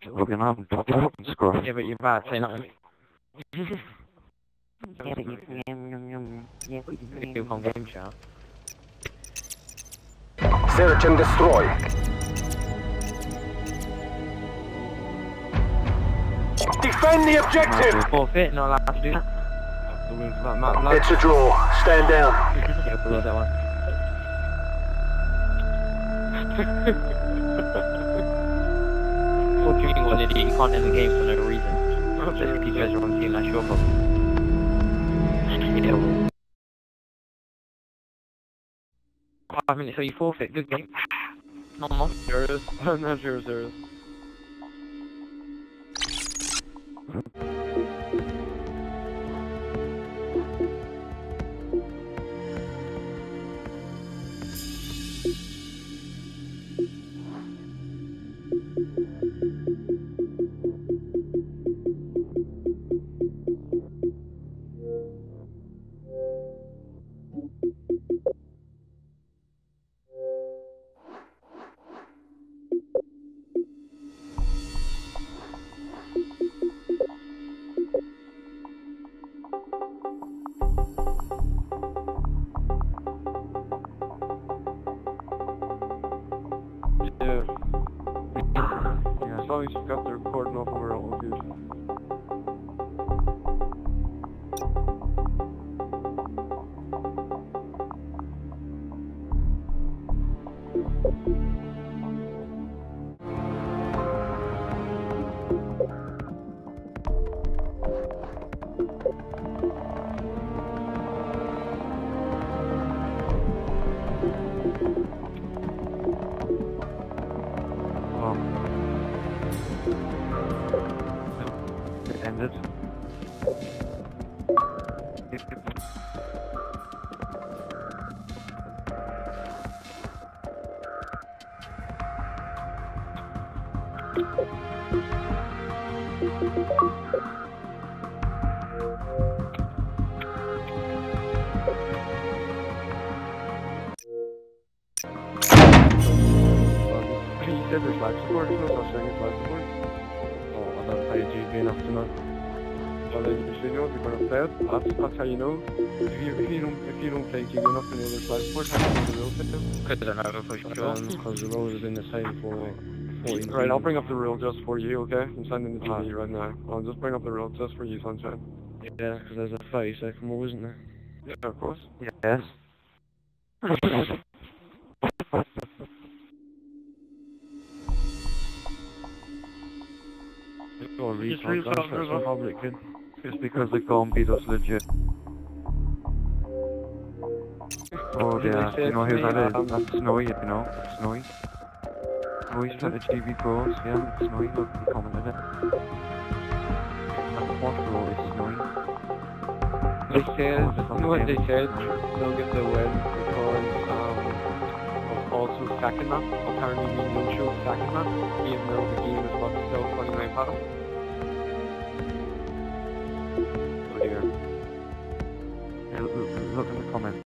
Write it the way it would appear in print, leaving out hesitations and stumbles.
We're gonna have to double up and score. Yeah, but you're bad, say nothing. Yeah, but you can do on game chat. Search and destroy. Defend the objective! Forfeit, not allowed to do that. It's a draw. Stand down. Yeah, below that one. What do you mean, one idiot? You can't end the game for no reason. Just because you guys are on the team, that's your problem. Yeah. 5 minutes, so you forfeit. Good game. Not long. Serious? I'm not sure serious. Yeah, as long as you've got the recording off, we're all good. It ended. You said there's live support, there's no such thing as live support. Oh, I don't play GB enough to know. Well, then you usually know if you're going to play it. That's how you know. If you don't play GB enough to know there's live support, how do you know the rules fit them? Because I don't know for sure. Because the rules have been the same for 14. Right, I'll bring up the rule just for you, okay? I'm sending the GB right now. I'll just bring up the rule just for you, sunshine. Yeah, because there's a 30-second rule, isn't there? Yeah, of course. Yes. Just read That's Republican. Just because they can't beat us legit. Oh yeah, you know who that is? That's Snowy, you know? Snowy. Snowy's got the GB Pros, yeah, it's Snowy, look, he commented it. And what role is Snowy? They said, you know what they said? They'll get the win because of also second map. Apparently we no-show second map, even though the game is still 29 paddle. Yeah, look in the comments.